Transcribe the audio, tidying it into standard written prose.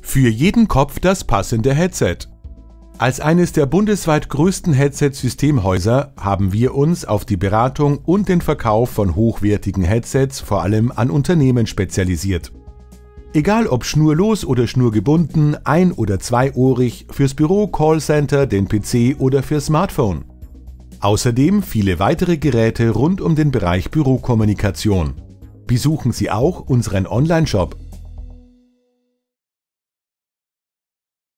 Für jeden Kopf das passende Headset. Als eines der bundesweit größten Headset-Systemhäuser haben wir uns auf die Beratung und den Verkauf von hochwertigen Headsets vor allem an Unternehmen spezialisiert. Egal ob schnurlos oder schnurgebunden, ein- oder zweiohrig, fürs Büro, Callcenter, den PC oder für Smartphone. Außerdem viele weitere Geräte rund um den Bereich Bürokommunikation. Besuchen Sie auch unseren Online-Shop